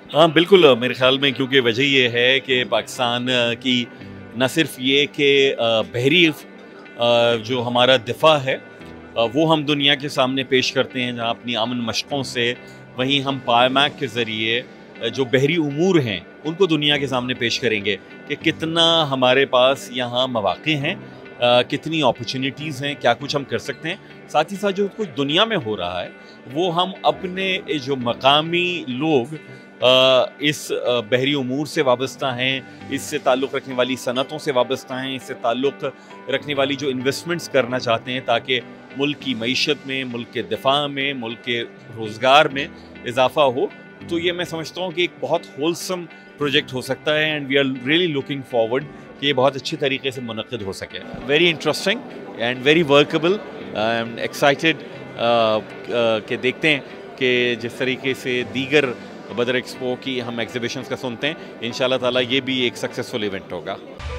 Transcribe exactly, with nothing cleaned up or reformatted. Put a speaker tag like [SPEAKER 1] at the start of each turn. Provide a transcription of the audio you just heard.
[SPEAKER 1] हाँ बिल्कुल, मेरे ख़्याल में क्योंकि वजह ये है कि पाकिस्तान की न सिर्फ ये कि बहरी जो हमारा दिफा है वो हम दुनिया के सामने पेश करते हैं जहाँ अपनी अमन मशक़ों से, वहीं हम पायमैक के ज़रिए जो बहरी उमूर हैं उनको दुनिया के सामने पेश करेंगे कि कितना हमारे पास यहाँ मौक़े हैं, कितनी अपॉर्चुनिटीज़ हैं, क्या कुछ हम कर सकते हैं। साथ ही साथ जो कुछ दुनिया में हो रहा है वो हम अपने जो मकामी लोग इस बहरी उमूर से वाबस्ता हैं, इससे ताल्लुक़ रखने वाली सनतों से वाबस्ता हैं, इससे ताल्लुक़ रखने वाली जो इन्वेस्टमेंट्स करना चाहते हैं ताकि मुल्क की मईशत में, मुल्क के दिफा में, मुल्क के रोज़गार में इजाफ़ा हो, तो ये मैं समझता हूँ कि एक बहुत होलसम प्रोजेक्ट हो सकता है and we are really looking forward कि ये बहुत अच्छी तरीके से मुनक़्क़िद हो सके। Very interesting and very workable, I am excited कि देखते हैं कि जिस तरीके से दीगर बदर एक्सपो की हम एग्जीबिशंस का सुनते हैं, इंशाल्लाह ताला ये भी एक सक्सेसफुल इवेंट होगा।